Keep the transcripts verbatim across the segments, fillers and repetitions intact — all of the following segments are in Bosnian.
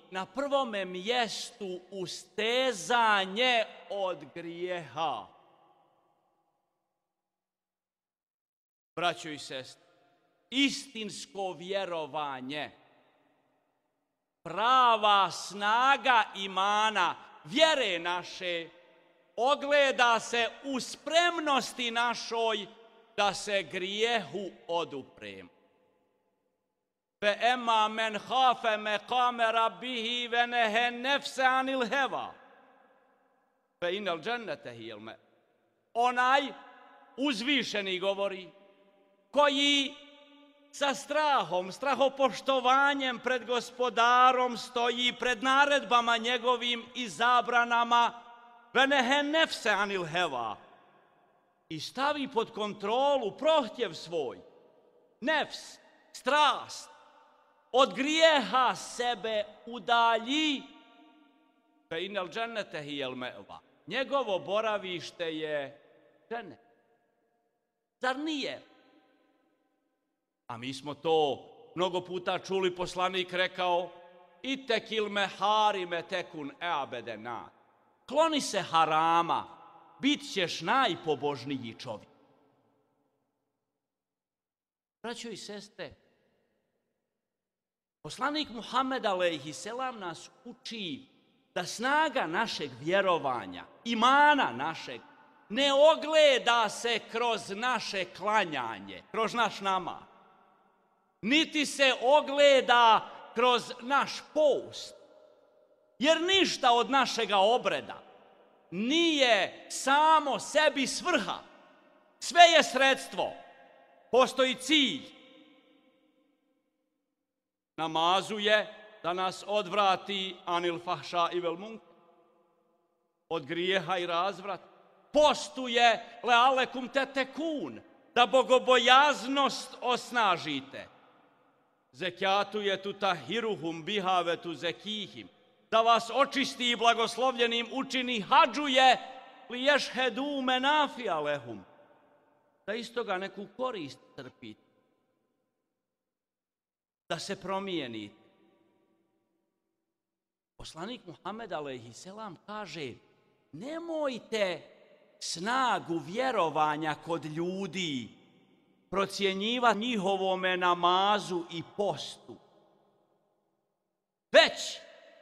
na prvome mjestu ustezanje od grijeha. Braćo i sestre, istinsko vjerovanje, prava snaga imana, vjere naše, ogleda se u spremnosti našoj da se grijehu odupremo. Fe ema men hafe meqame rabbihi ve nehe nefse anil heva. Fe inel džennete hilme. Onaj uzvišeni govori, koji sa strahom, strahopoštovanjem pred gospodarom stoji, pred naredbama njegovim i zabranama, ve nehe nefse anil heva, i stavi pod kontrolu prohtjev svoj, nefs, strast, od grijeha sebe udalji, fe inel džennete hijel me'va. Njegovo boravište je džennet. Zar nije? A mi smo to mnogo puta čuli, poslanik rekao, itekil me harime tekun eabedena. Kloni se harama, bit ćeš najpobožniji čovjek. Braćo i sestre, poslanik Muhammed alejhi selam nas uči da snaga našeg vjerovanja, imana našeg, ne ogleda se kroz naše klanjanje, kroz naš namaz, niti se ogleda kroz naš post, jer ništa od našega obreda nije samo sebi svrha. Sve je sredstvo, postoji cilj. Namazu je da nas odvrati anil fahša i vel munkar, od grijeha i razvrata. Postu je lealekum tetekun, da bogobojaznost osnažite. Zekijatu je tutahiruhum bihavetu zekihim, da vas očisti i blagoslovljenim učini. Hadžu je li ješhedu menafija lehum, da iz toga neku korist trpite, da se promijenite. Poslanik Muhammed alejhi selam kaže, nemojte snagu vjerovanja kod ljudi procjenjivati njihovome namazu i postu, već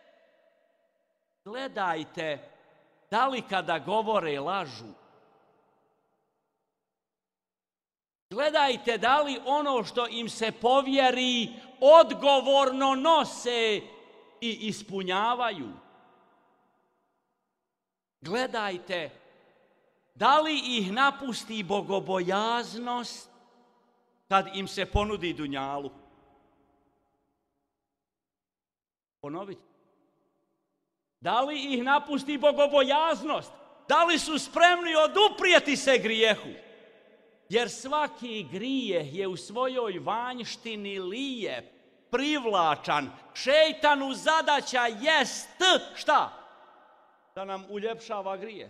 gledajte da li kada govore lažu. Gledajte da li ono što im se povjeri odgovorno nose i ispunjavaju. Gledajte da li ih napusti bogobojaznost kad im se ponudi dunjalu. Ponovite. Da li ih napusti bogobojaznost? Da li su spremni oduprijeti se grijehu? Jer svaki grijeh je u svojoj vanjštini lijep, privlačan. Šejtanu zadaća jest šta? Da nam uljepšava grijeh.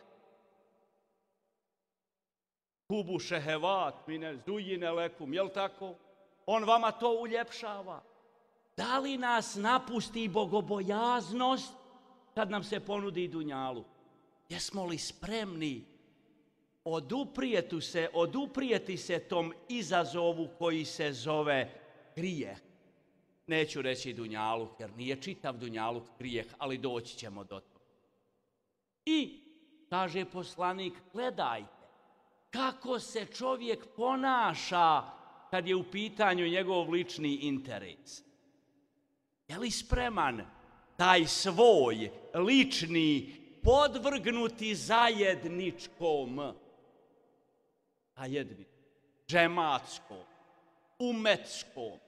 Kubu šehevat mine zujine lekum, jel tako? On vama to uljepšava. Da li nas napusti bogobojaznost kad nam se ponudi dunjalu? Jesmo li spremni oduprijeti se, oduprijeti se tom izazovu koji se zove grijeh? Neću reći dunjaluk, jer nije čitav dunjaluk grijeh, ali doći ćemo do toga. I, kaže poslanik, gledajte kako se čovjek ponaša kad je u pitanju njegov lični interes. Je li spreman taj svoj lični podvrgnuti zajedničkom, zajedničkom, džematskom, umetskom,